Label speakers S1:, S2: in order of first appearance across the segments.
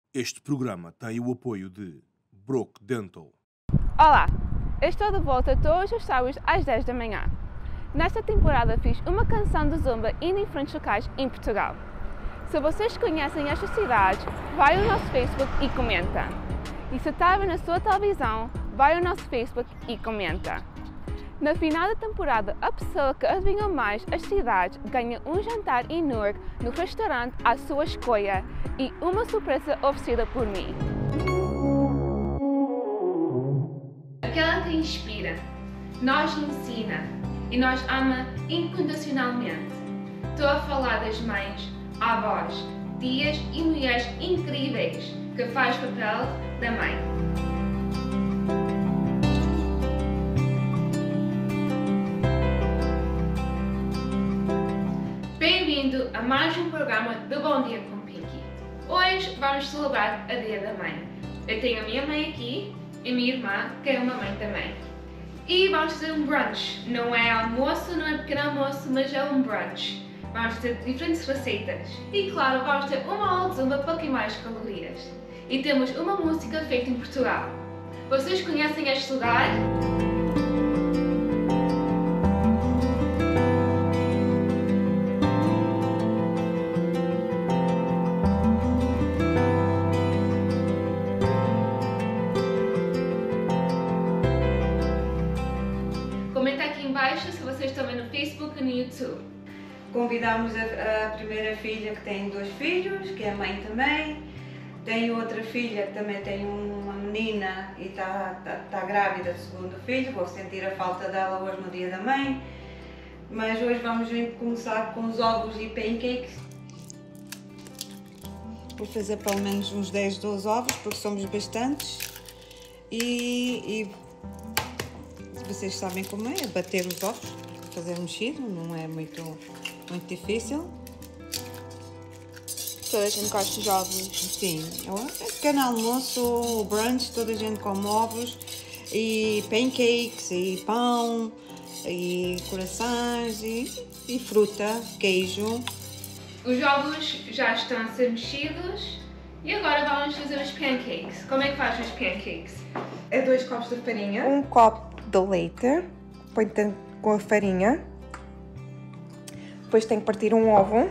S1: Este programa tem o apoio de Brook Dental.
S2: Olá, eu estou de volta todos os sábados às 10 da manhã. Nesta temporada fiz uma canção de Zumba em diferentes locais em Portugal. Se vocês conhecem estas cidades, vai ao nosso Facebook e comenta. E se está a ver na sua televisão, vai ao nosso Facebook e comenta. Na final da temporada, a pessoa que adivinhou mais as cidades ganha um jantar em Newark no restaurante à sua escolha e uma surpresa oferecida por mim. Aquela que inspira, nos ensina e nos ama incondicionalmente. Estou a falar das mães, avós, tias e mulheres incríveis que fazem o papel da mãe. Bem-vindo a mais um programa do Bom Dia com Pinky. Hoje vamos celebrar a Dia da Mãe. Eu tenho a minha mãe aqui e a minha irmã, que é uma mãe também. E vamos fazer um brunch. Não é almoço, não é pequeno almoço, mas é um brunch. Vamos ter diferentes receitas. E claro, vamos ter uma aula de Zumba para queimar as calorias. E temos uma música feita em Portugal. Vocês conhecem este lugar? Comenta aqui embaixo se vocês estão vendo no Facebook e no YouTube.
S3: Convidámos a primeira filha que tem 2 filhos, que é mãe também. Tenho outra filha que também tem uma menina e está grávida do segundo filho. Vou sentir a falta dela hoje no dia da mãe. Mas hoje vamos começar com os ovos e pancakes. Vou fazer pelo menos uns 10, 12 ovos, porque somos bastantes. E vocês sabem como é bater os ovos, fazer mexido, não é muito difícil.
S2: Toda a gente gosta de ovos.
S3: Sim, é pequeno almoço, o brunch, toda a gente come ovos e pancakes e pão e corações e fruta, queijo.
S2: Os ovos já estão a ser mexidos e agora vamos fazer os pancakes. Como é que faz os pancakes?
S4: É 2 copos de farinha.
S5: Um copo de leite, põe com a farinha. Depois tem que partir um ovo.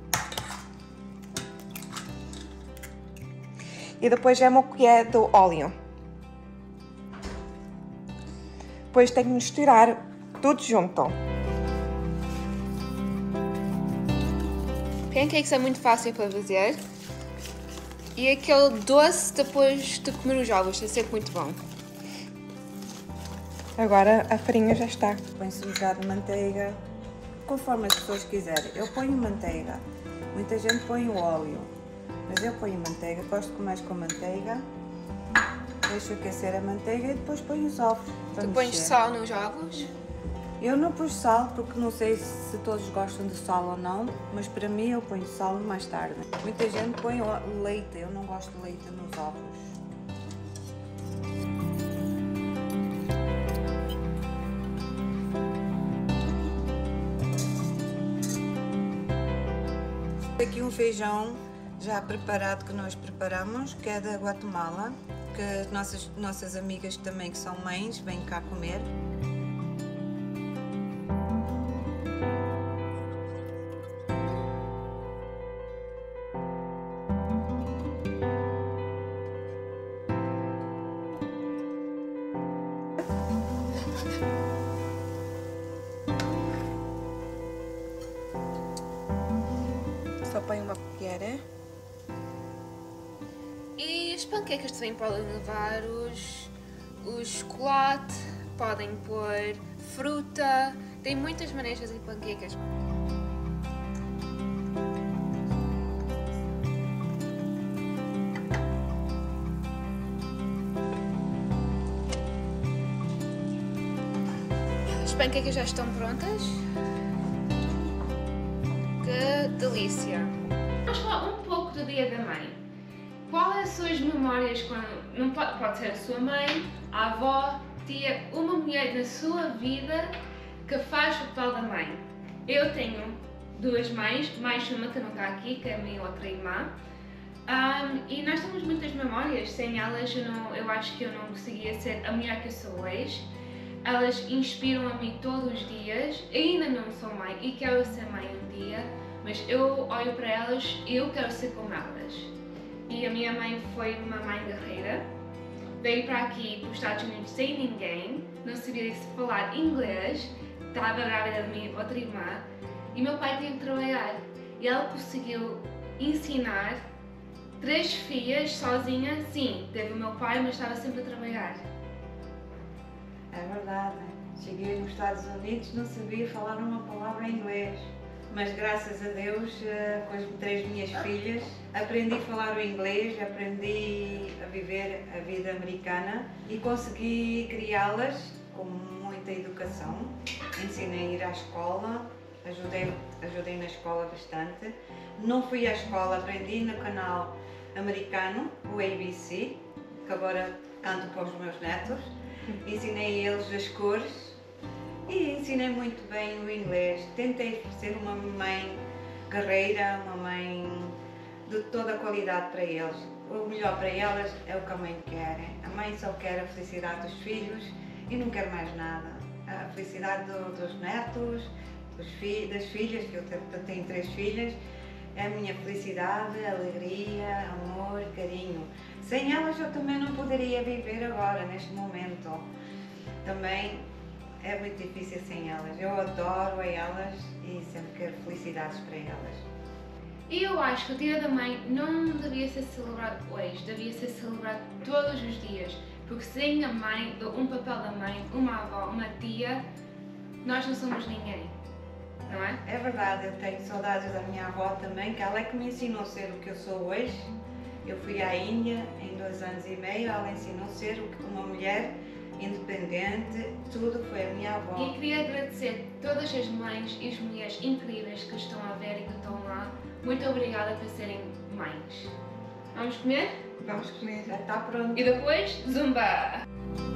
S5: E depois é uma colher de óleo. Depois tem que misturar tudo junto.
S2: Pancakes é muito fácil para fazer. E aquele doce depois de comer os ovos é sempre muito bom.
S5: Agora a farinha já está.
S3: Põe-se um bocado de manteiga, conforme as pessoas quiserem. Eu ponho manteiga, muita gente põe o óleo, mas eu ponho manteiga, gosto mais com manteiga. Deixo aquecer a manteiga e depois ponho os ovos.
S2: Tu pões sal nos ovos?
S3: Eu não pus sal porque não sei se todos gostam de sal ou não, mas para mim eu ponho sal mais tarde. Muita gente põe leite, eu não gosto de leite nos ovos. Aqui um feijão já preparado que nós preparamos, que é da Guatemala, que as nossas amigas também que são mães vêm cá comer.
S5: Só põe uma colher.
S2: E os pancakes também podem levar o chocolate, podem pôr fruta, tem muitas maneiras de fazer pancakes. As pancakes já estão prontas. Que delícia! Vamos falar um pouco do Dia da Mãe. Quais as suas memórias quando... Não pode ser a sua mãe, a avó, tia, uma mulher na sua vida que faz o papel da mãe. Eu tenho 2 mães, mais uma que não está aqui, que é a minha outra irmã. E nós temos muitas memórias, sem elas eu acho que eu não conseguia ser a mulher que eu sou hoje. Elas inspiram a mim todos os dias, ainda não sou mãe e quero ser mãe um dia, mas eu olho para elas e eu quero ser como elas. E a minha mãe foi uma mãe guerreira, veio para aqui, para os Estados Unidos sem ninguém, não sabia falar inglês, estava grávida da minha outra irmã e meu pai tinha que trabalhar. E ela conseguiu ensinar 3 filhas sozinha, sim, teve o meu pai, mas estava sempre a trabalhar.
S3: É verdade. Cheguei nos Estados Unidos, não sabia falar uma palavra em inglês. Mas graças a Deus, com as 3 minhas filhas, aprendi a falar o inglês, aprendi a viver a vida americana e consegui criá-las com muita educação. Ensinei a ir à escola, ajudei na escola bastante. Não fui à escola, aprendi no canal americano, o ABC, que agora canto para os meus netos. Ensinei a eles as cores e ensinei muito bem o inglês. Tentei ser uma mãe guerreira, uma mãe de toda a qualidade para eles. O melhor para elas é o que a mãe quer. A mãe só quer a felicidade dos filhos e não quer mais nada. A felicidade dos netos, das filhas, que eu tenho 3 filhas, é a minha felicidade, alegria, amor, carinho. Sem elas eu também não poderia viver agora, neste momento. Também é muito difícil sem elas. Eu adoro a elas e sempre quero felicidades para elas.
S2: E eu acho que o Dia da Mãe não devia ser celebrado hoje, devia ser celebrado todos os dias. Porque sem a mãe, um papel da mãe, uma avó, uma tia, nós não somos ninguém, não é?
S3: É verdade, eu tenho saudades da minha avó também, que ela é que me ensinou a ser o que eu sou hoje. Eu fui à Índia em 2 anos e meio, ela ensinou a ser uma mulher independente, tudo foi a minha avó.
S2: E queria agradecer todas as mães e as mulheres incríveis que estão a ver e que estão lá. Muito obrigada por serem mães. Vamos comer?
S4: Vamos comer.
S3: Já está pronto.
S2: E depois, zumba!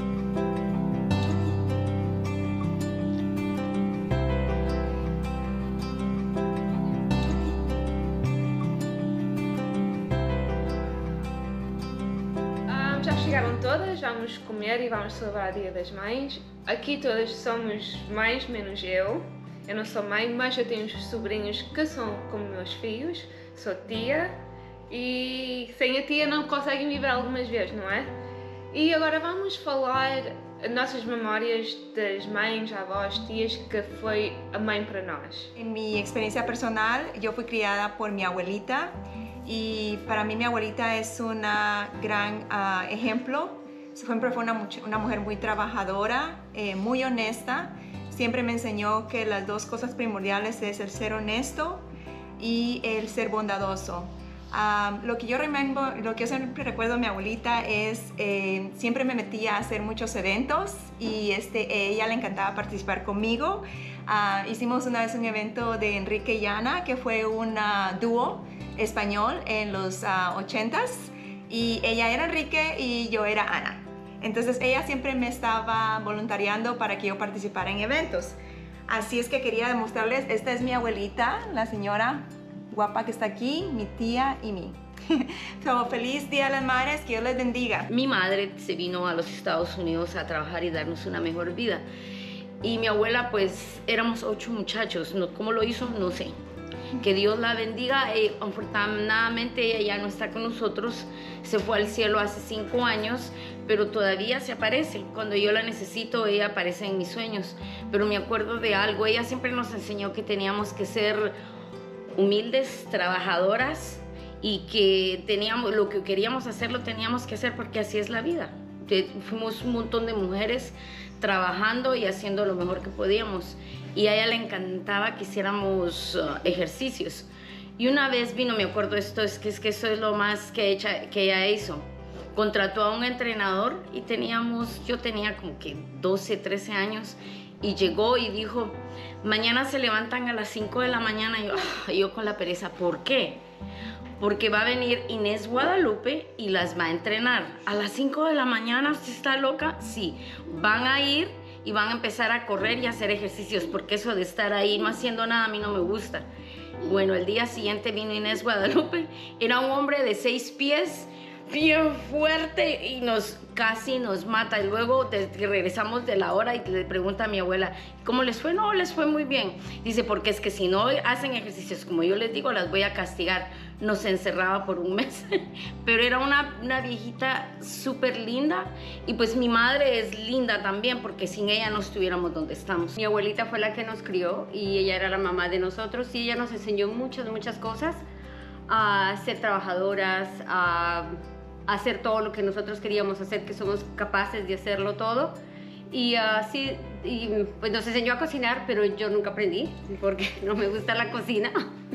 S2: Já chegaram todas, vamos comer e vamos celebrar o Dia das Mães. Aqui todas somos mães, menos eu. Eu não sou mãe, mas eu tenho uns sobrinhos que são como meus filhos. Sou tia e sem a tia não conseguem viver algumas vezes, não é? E agora vamos falar nossas memórias das mães, avós, tias, que foi a mãe para nós.
S5: En mi experiencia personal, yo fui criada por mi abuelita y para mí mi abuelita es un gran ejemplo. Siempre fue una mujer muy trabajadora, muy honesta. Siempre me enseñó que las 2 cosas primordiales es el ser honesto y el ser bondadoso. Lo que yo siempre recuerdo de mi abuelita es siempre me metía a hacer muchos eventos y ella le encantaba participar conmigo. Hicimos una vez un evento de Enrique y Ana, que fue un dúo español en los 80s, y ella era Enrique y yo era Ana. Entonces ella siempre me estaba voluntariando para que yo participara en eventos. Así es que quería demostrarles, esta es mi abuelita, la señora guapa que está aquí, mi tía y mí. So, feliz Día de las Madres, que Dios les bendiga.
S6: Mi madre se vino a los Estados Unidos a trabajar y darnos una mejor vida. Y mi abuela, pues, éramos 8 muchachos. ¿Cómo lo hizo? No sé. Que Dios la bendiga. Afortunadamente ella ya no está con nosotros. Se fue al cielo hace 5 años, pero todavía se aparece. Cuando yo la necesito, ella aparece en mis sueños. Pero me acuerdo de algo. Ella siempre nos enseñó que teníamos que ser humildes, trabajadoras, y que lo que queríamos hacer lo teníamos que hacer porque así es la vida. Fuimos un montón de mujeres trabajando y haciendo lo mejor que podíamos, y a ella le encantaba que hiciéramos ejercicios. Y una vez vino, me acuerdo esto, es que eso es lo más que ella hizo. Contrató a un entrenador y yo tenía como que 12, 13 años, y llegó y dijo, mañana se levantan a las 5 de la mañana. Y yo con la pereza, ¿por qué? Porque va a venir Inés Guadalupe y las va a entrenar. A las 5 de la mañana, ¿usted está loca? Sí, van a ir y van a empezar a correr y a hacer ejercicios, porque eso de estar ahí no haciendo nada a mí no me gusta. Bueno, el día siguiente vino Inés Guadalupe, era un hombre de 6 pies, bien fuerte y casi nos mata. Y luego regresamos de la hora y le pregunta a mi abuela, ¿cómo les fue? No, les fue muy bien. Dice, porque es que si no hacen ejercicios como yo les digo, las voy a castigar. Nos encerraba por un mes, pero era una viejita súper linda y pues mi madre es linda también porque sin ella no estuviéramos donde estamos.
S7: Mi abuelita fue la que nos crió y ella era la mamá de nosotros y ella nos enseñó muchas cosas, a ser trabajadoras, a hacer todo lo que nosotros queríamos hacer, que somos capaces de hacerlo todo. Y así, pues nos enseñó a cocinar, pero yo nunca aprendí porque no me gusta la cocina.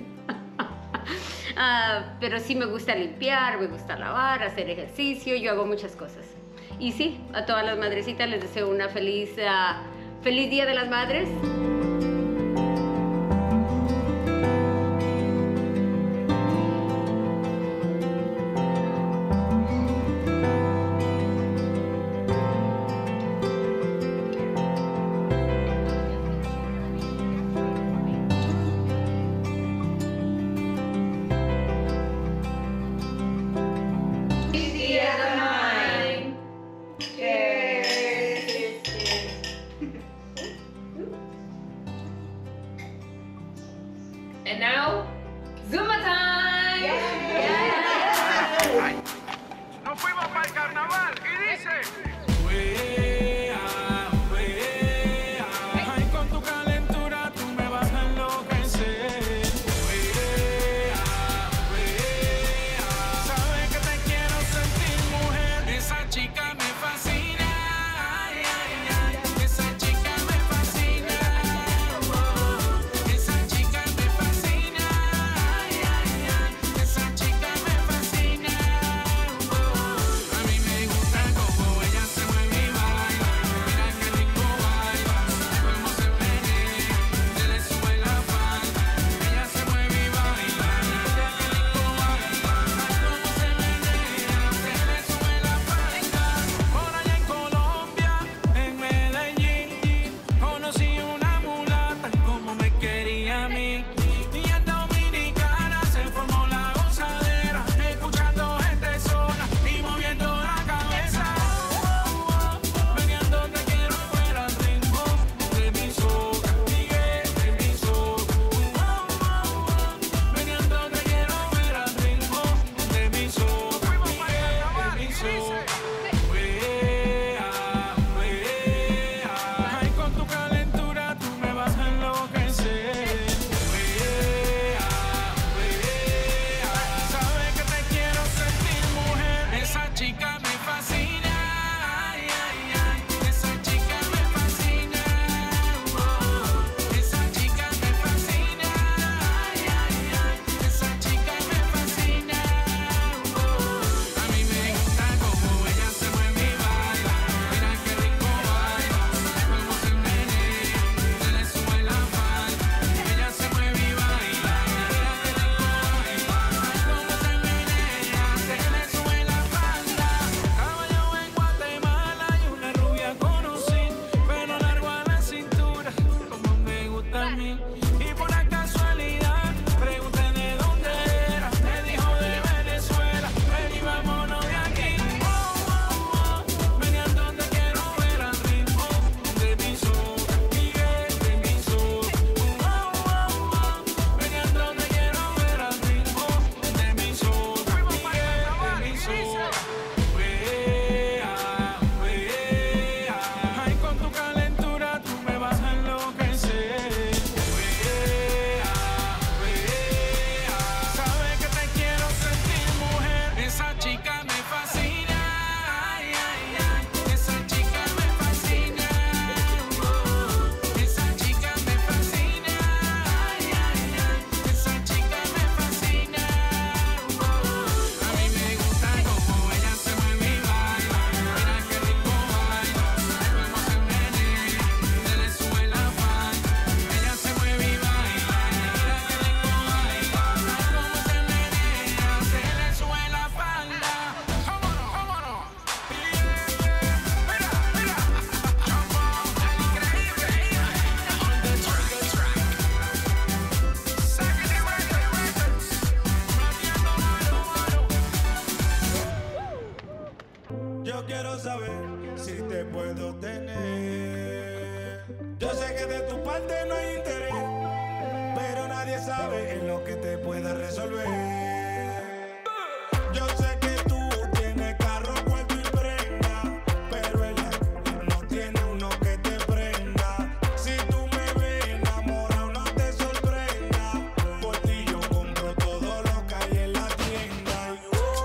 S7: Pero sí me gusta limpiar, me gusta lavar, hacer ejercicio, yo hago muchas cosas. Y sí, a todas las madrecitas les deseo una feliz Día de las Madres.
S8: Solo quiero saber si te puedo tener. Yo sé que de tu parte no hay interés, pero nadie sabe en lo que te pueda resolver. Yo sé que tú tienes carro, cuarto y prenda, pero ella no tiene uno que te prenda. Si tú me ves enamorado, no te sorprenda. Por ti yo compro todo lo que hay en la tienda.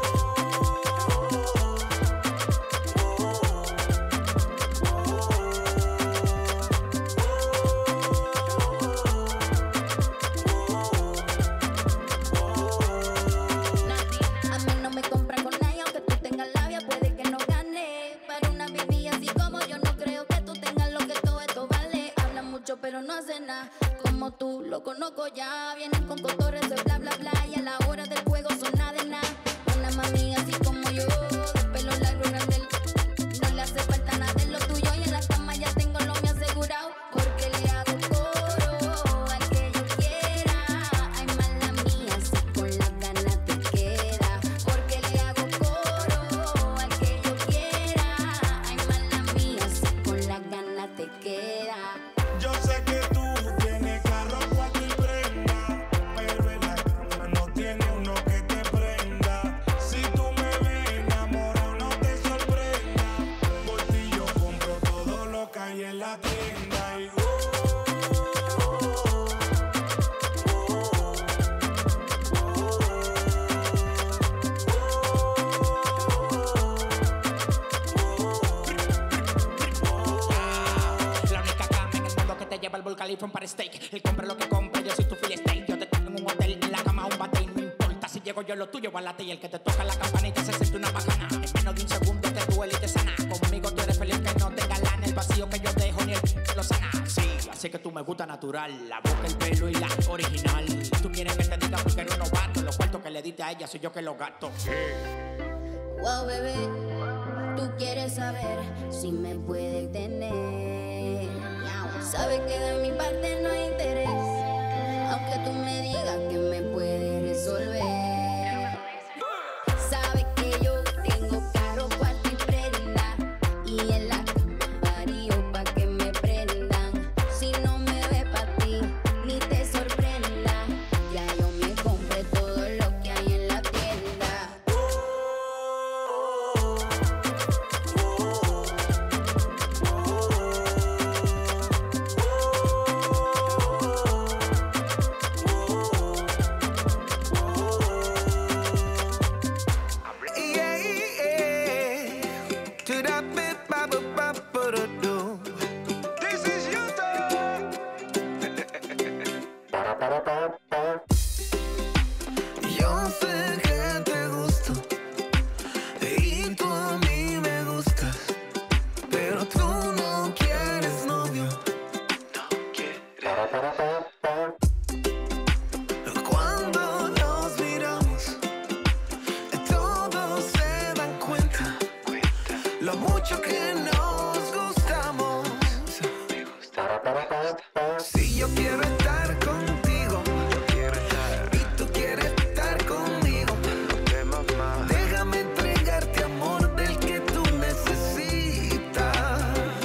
S9: A mí no me compra con nadie, aunque tú tengas labia, puede que no gane. Para una baby así como yo, no creo que tú tengas lo que todo esto vale. Habla mucho, pero no hace nada. Como tú, lo conozco ya. Vienen con cotorres de bla, bla, bla. Y a la hora del juego son nada de nada. Una mami así como yo, de pelo largo y grande. No le hace falta nada de lo tuyo. Y en la cama ya tengo lo mío asegurado. Porque le hago coro al que yo quiera. Ay, mala mía, si con las ganas te queda. Porque le hago coro al que yo quiera. Ay, mala mía, si con las ganas te queda.
S8: Yo sé que tú tienes carro, cuarto y prenda, pero en la cama no tiene uno que te prenda. Si tú me ves enamorado, no te sorprenda. Por ti yo compro todo lo que hay en la tienda. Y
S10: La única cama en el mundo que te lleva al Burj Khalifa un par steak. Él compra lo que compra, yo soy tu filet steak. Yo te tengo en un hotel, en la cama un bate y no importa si llego yo lo tuyo va a late. Y el que te toca la campanita se siente una bacana. En menos de un segundo te duele y te sana. Conmigo tú eres feliz que no tenga lana. El vacío que yo dejo ni el lo sana. Sí, así que tú me gusta natural. La boca, el pelo y la original. Tú quieres que te diga porque eres un novato. Los cuartos que le diste a ella soy yo que los gasto.
S9: Wow, bebé, tú quieres saber si me puedes tener. Sabes que de mi parte no hay interés, aunque tú me digas que me puedes resolver. Sabes que yo tengo carro, cuarto y prenda, y en la cama varío pa' que me prendan. Si no me ve pa' ti, ni te sorprenda, ya yo me compré todo lo que hay en la tienda.
S8: This is you,
S11: Yo sé que te gusto y tú a mí me gustas, pero tú no quieres novio. Cuando nos miramos, todos se dan cuenta lo mucho que nos gustamos. Si yo quiero estar contigo y tú quieres estar conmigo, déjame entregarte amor del que tú necesitas.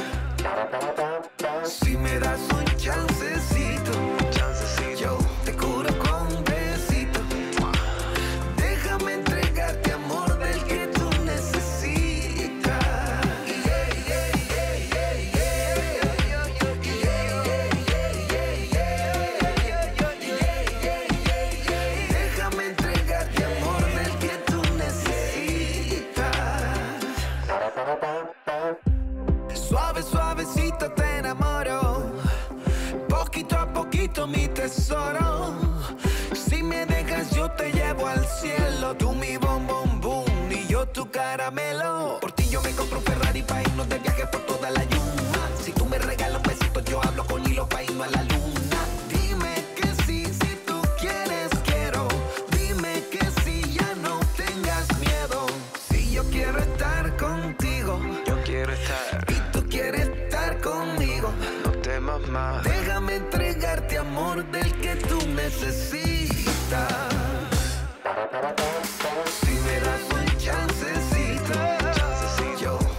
S11: Si me das un chancecito, yo te curo con besitos. Déjame entregarte amor del que tú necesitas. Déjame entregarte amor del que tú necesitas. Suave, suavecito te enamoro, poquito a poquito mi tesoro. Si me dejas yo te llevo al cielo, tú mi bom bom boom y yo tu caramelo. Por ti yo me compro un Ferrari pa' irnos de viaje por toda la luna. Si tú me regalas un besito yo hablo con hilo pa' irnos a la luna. Dime que sí, si tú quieres quiero. Dime que sí, ya no tengas miedo. Si yo quiero estar contigo, yo quiero estar y tú quieres estar conmigo, no temas más. Déjame entregarte amor del que tú necesitas. Si me das un chancecito, yo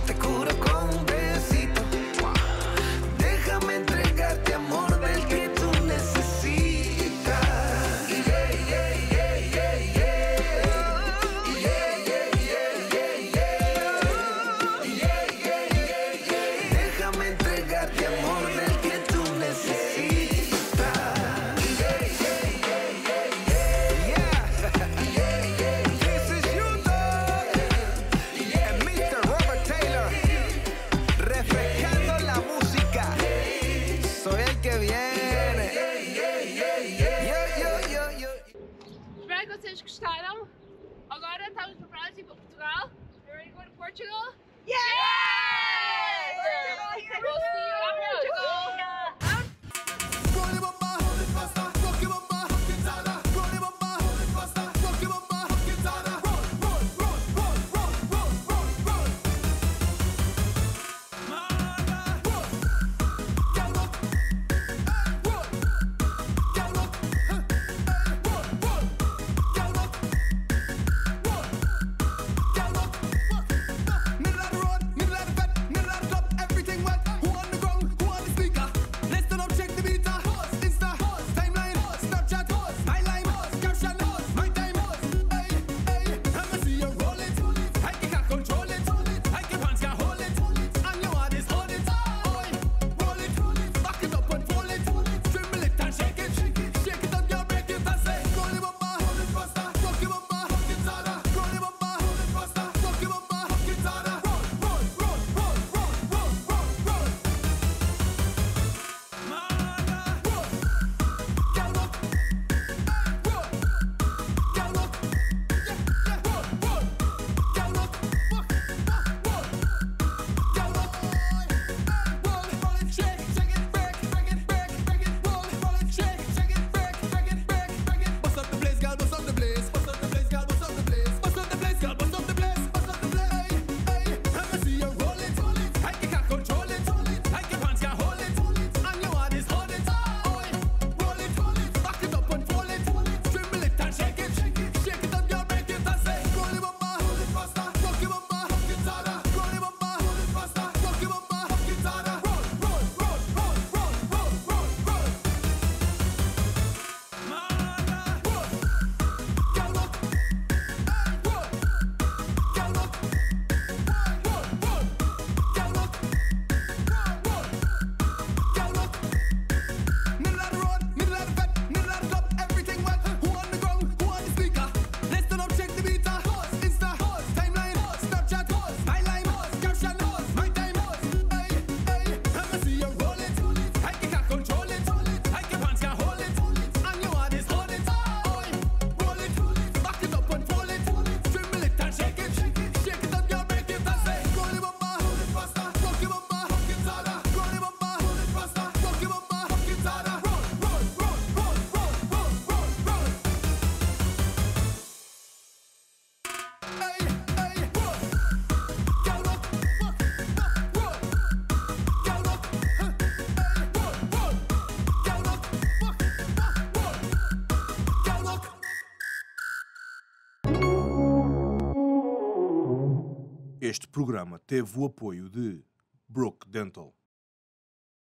S2: Portugal?
S5: Yes!
S2: We'll see you in Portugal.
S1: Este programa teve o apoio de Brook Dental.